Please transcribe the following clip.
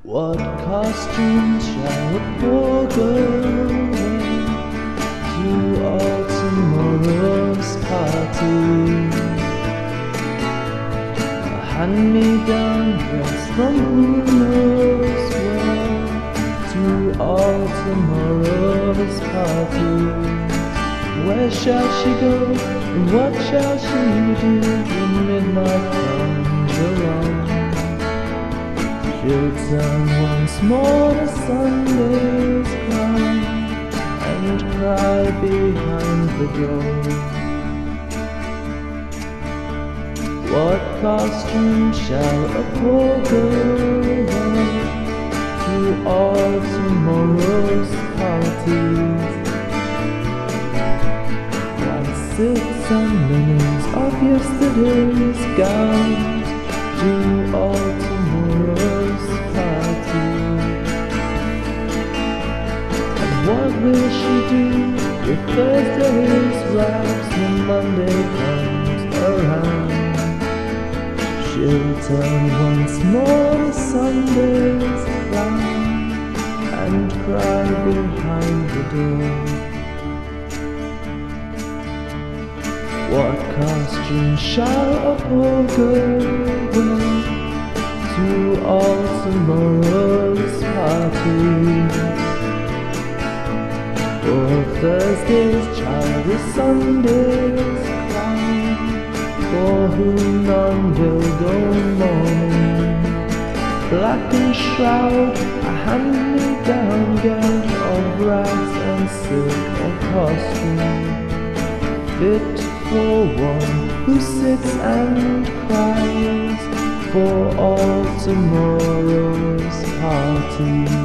What costume shall a poor girl wear to all tomorrow's party? A hand-me-down dress from who knows where to all tomorrow's party. Where shall she go and what shall she do when midnight comes around? She'll turn once more to Sunday's crown and cry behind the door. What costume shall a poor girl wear to all tomorrow's parties? White silks and linens of yesterday's gowns to all tomorrow's parties. And what will she do with Thursday's wraps when Monday comes around? She'll turn once more to Sunday's crown and cry behind the door. What costume shall a poor girl wear to all tomorrow's parties? For Thursday's child is Sunday's clown, for whom none will go mourning. Black and shroud, a hand-me-down gown of rags and silk of costume, fit for one who sits and cries for all tomorrow's parties.